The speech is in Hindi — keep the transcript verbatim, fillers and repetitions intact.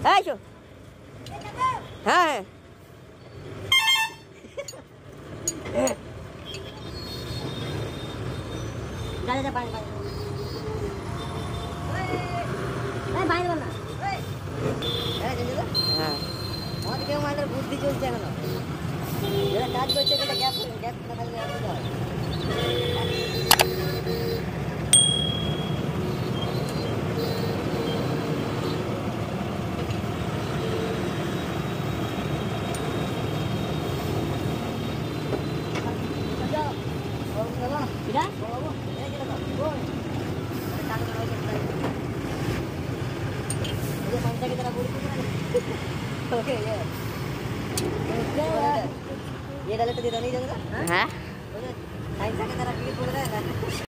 है शो हाँ है जा जा पानी पानी नहीं पानी बोलना है जल्दी तो हाँ और क्या मार बुद्धि चल जाएगा ना जरा काज बच्चे का गैप गैप निकाल के आ जाओ Tidak? Ya kita tak. Boleh. Kita tak boleh kita. Jadi sampai kita nak boleh kita. Okey ya. ये डाले तो दे दो नहीं जगह हाँ साइंस का तरह पीली बोल रहा है ना